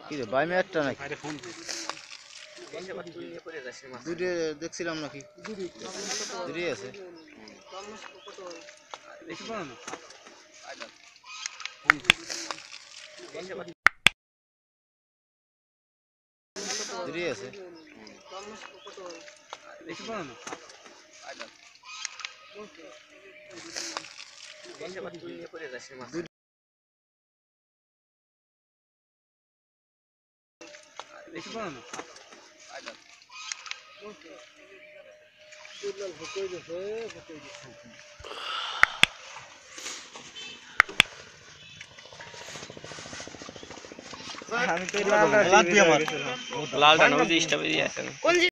কি রে বাই মেয়ারটা নাকি দুটো দেখছিলাম নাকি দুটোই আছে দুটোই আছে আমি তো লাল লাল দিয়ে লাল জানো যে স্টপে দিয়ে আছে